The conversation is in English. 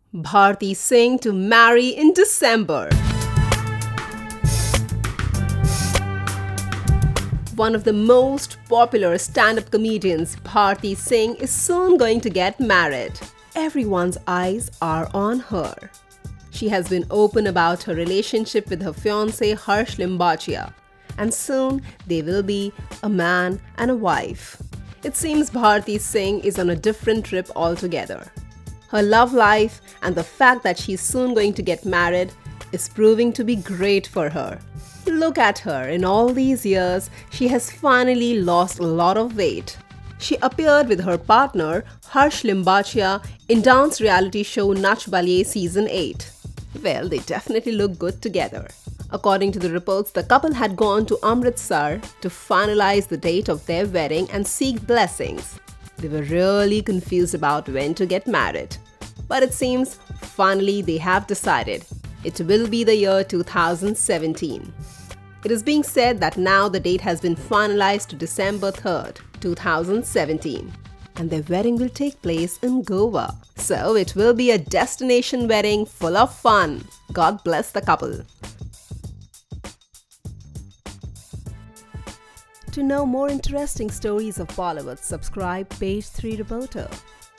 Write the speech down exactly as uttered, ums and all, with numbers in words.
Bharti Singh to marry in December. One of the most popular stand-up comedians, Bharti Singh, is soon going to get married. Everyone's eyes are on her. She has been open about her relationship with her fiancé Harsh Limbachiya, and soon they will be a man and a wife. It seems Bharti Singh is on a different trip altogether. Her love life and the fact that she's soon going to get married is proving to be great for her. Look at her, in all these years, she has finally lost a lot of weight. She appeared with her partner Harsh Limbachiya in dance reality show Nach Baliye Season eight. Well, they definitely look good together. According to the reports, the couple had gone to Amritsar to finalize the date of their wedding and seek blessings. They were really confused about when to get married. But it seems finally they have decided. It will be the year two thousand seventeen. It is being said that now the date has been finalized to December third, two thousand seventeen. And their wedding will take place in Goa. So it will be a destination wedding full of fun. God bless the couple. To know more interesting stories of Bollywood, subscribe Page three Reporter.